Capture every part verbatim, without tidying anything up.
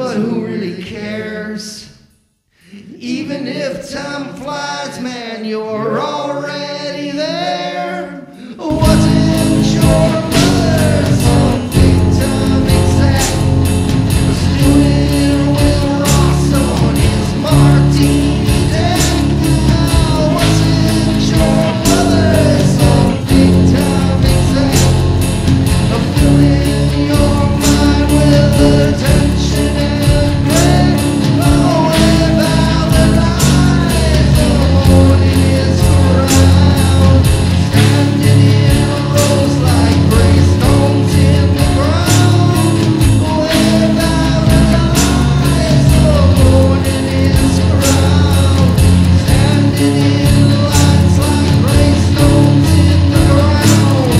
but who really cares? Even if time flies, man, you're already there. Wasn't your mother some big time exact? Was doing Will Ross on his martini deck? Now, wasn't your mother some big time exact? Filling your mind with attention and dread. Oh, without the lies, the morning is around. Standing in rows like gravestones in the ground. Without the lies, the morning is around. Standing in lines like gravestones in the ground.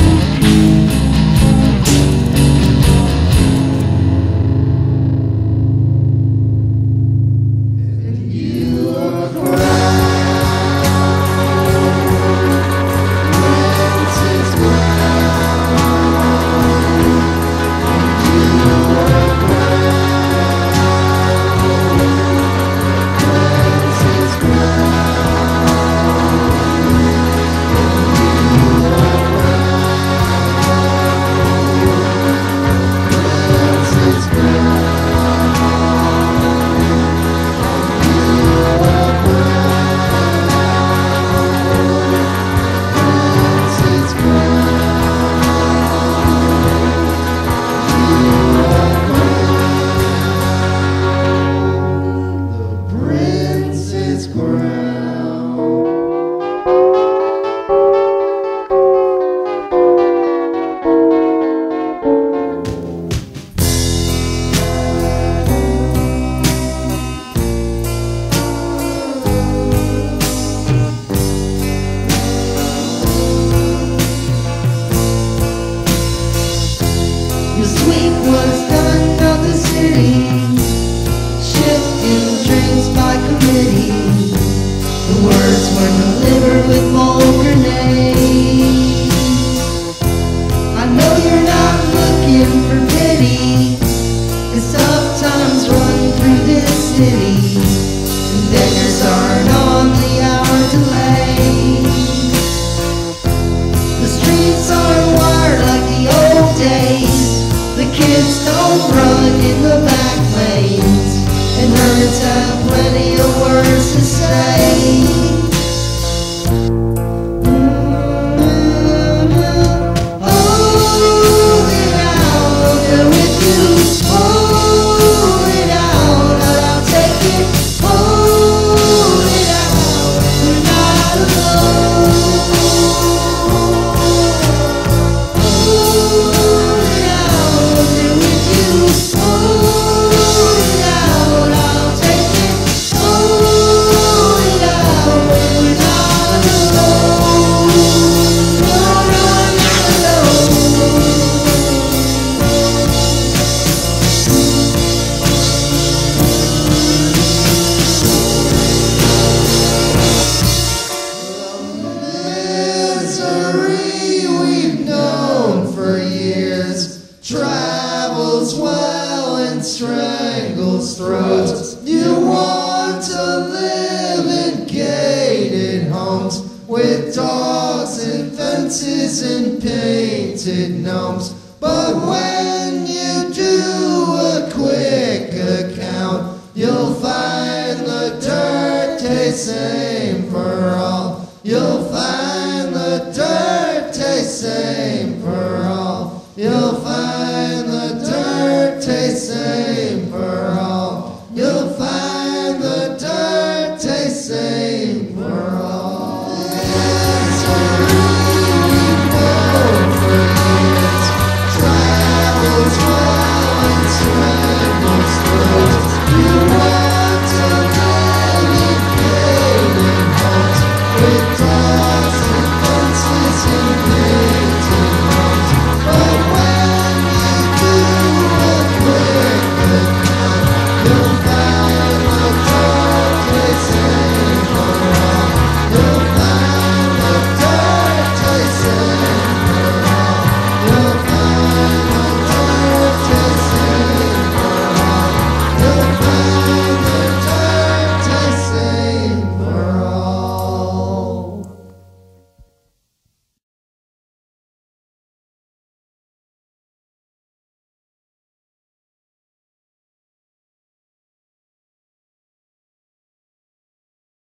The sweep was done of the city, shifting drinks by committee. The words were delivered with vulgar names. I know you're not looking for pity, 'cause tough times run through this city, and beggars aren't on the hour delay. The streets aren't wired like the old days. The kids don't run in the back lanes, and herds have plenty of words to say. Hold it out, they're with you. Hold it out, I'll take it. Hold it out, we're not alone. Hold it out, they're with you. Hold it out, I'll take it. Hold it out, we're not alone. No, no, I'm not alone. Misery we've known for years travels well and strangles throats. You want to live in gated homes with dogs and fences and painted gnomes, but when